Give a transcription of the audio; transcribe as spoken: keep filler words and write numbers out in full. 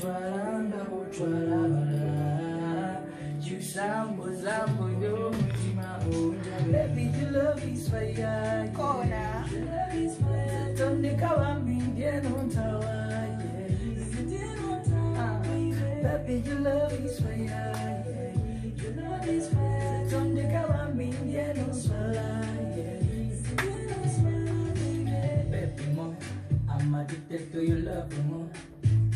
Chwaranga chwara Chusambo zambo yo Tima unja Baby you love is fire Kona Tonde kawambi Dieno tawa Baby you love is fire Tonde kawambi Dieno tawa Baby mo I'm addicted to your love more